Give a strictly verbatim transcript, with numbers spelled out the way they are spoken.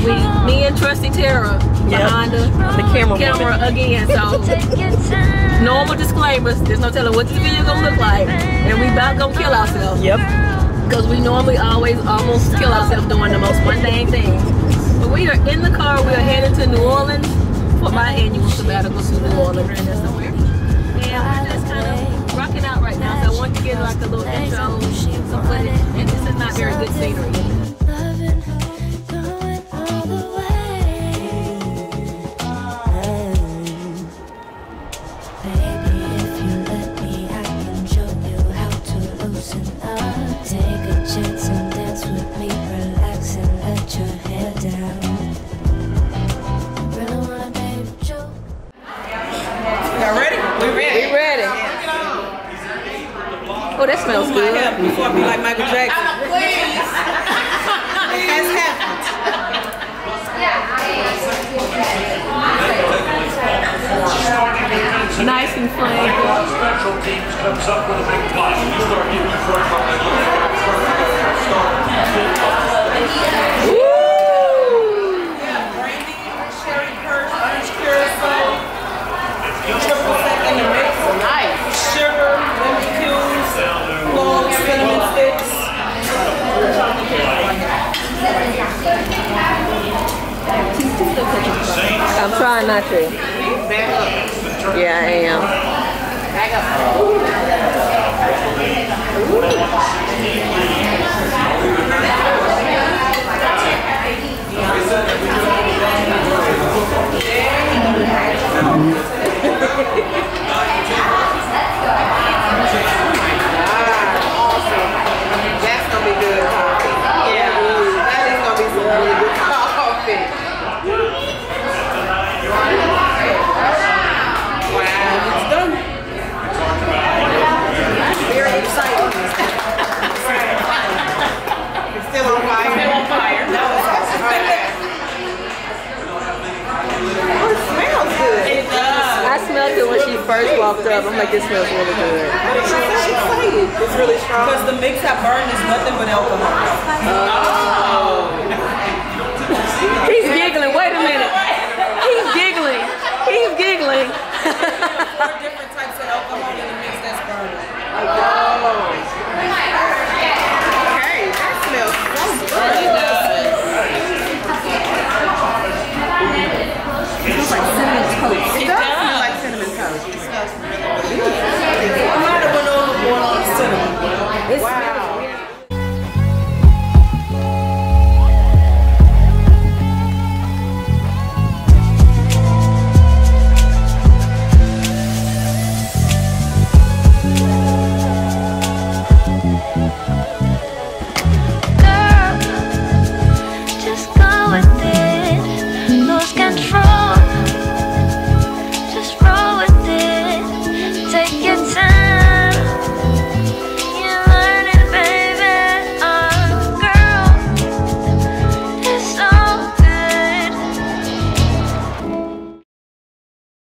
we, me and Trusty Tara behind yep. the, the camera, camera again. So normal disclaimers. There's no telling what this video gonna look like, and we about gonna kill ourselves. Yep. Because we normally always almost kill ourselves doing the most mundane things. But we are in the car. We are heading to New Orleans for my annual sabbatical to New Orleans. And we're just kind of rocking out right now. So I want to get like a little intro, some footage. And this is not very good scenery. Oh, that smells good. Before I be like Michael Jackson. Please. It has happened. Nice and flavorful. Special teams comes up with a big plot. You start getting Woo! Yeah, brandy, sherry purse, orange curacao, triple sec in the mix. Nice. Sugar, lemon cubes, long cinnamon sticks. I'm trying not to. Yeah, I am. Back up. That's gonna be good coffee. Yeah, that is gonna be some really good coffee. Wow, it's done. Very excited. It's still on fire. Still on fire. No, it's okay. Oh, it smells good. It does. I smelled it when she first walked up. I'm like, it smells really good. She's excited. It's really strong. Because the mix I burned is nothing but alcohol. Oh. He's giggling. Wait a minute. He's giggling. He's giggling. Four different types of alcohol in the mix that's burning. Oh. Okay, that smells so good. It does. It smells like cinnamon toast. It does smell like cinnamon toast. It smells really good. I might have went overboard on cinnamon. Wow.